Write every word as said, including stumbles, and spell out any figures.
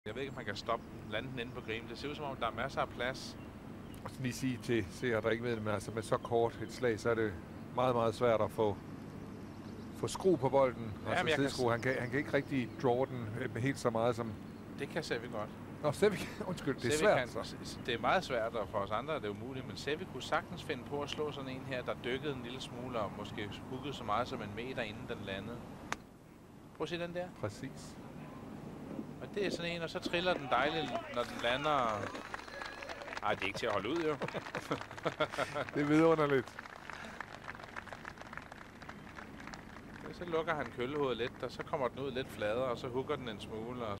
Jeg ved ikke, om man kan stoppe landen inde på green. Det ser ud som om, der er masser af plads. Og så lige sige til seere, der ikke ved det, men altså med så kort et slag, så er det meget, meget svært at få, få skru på bolden. Ja, altså sideskru. kan... Han, kan, han kan ikke rigtig draw den helt så meget som... Det kan Sevi godt. Nå, Sevi, undskyld, det er Sevi svært kan, så. Det er meget svært, og for os andre er det umuligt, men Sevi kunne sagtens finde på at slå sådan en her, der dykkede en lille smule og måske huggede så meget som en meter, inden den landede. Prøv at se den der. Præcis. Og det er sådan en, og så triller den dejligt, når den lander. Ej, det er ikke til at holde ud, jo. Det er vidunderligt. Så lukker han køllehovedet lidt, og så kommer den ud lidt fladere, og så hugger den en smule. Og